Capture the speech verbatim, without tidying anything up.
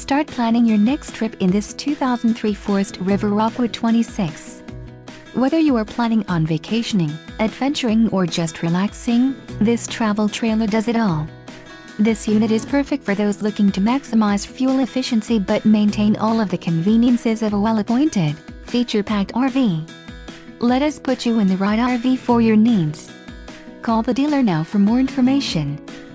Start planning your next trip in this two thousand three Forest River Rockwood twenty-six. Whether you are planning on vacationing, adventuring or just relaxing, this travel trailer does it all. This unit is perfect for those looking to maximize fuel efficiency but maintain all of the conveniences of a well-appointed, feature-packed R V. Let us put you in the right R V for your needs. Call the dealer now for more information.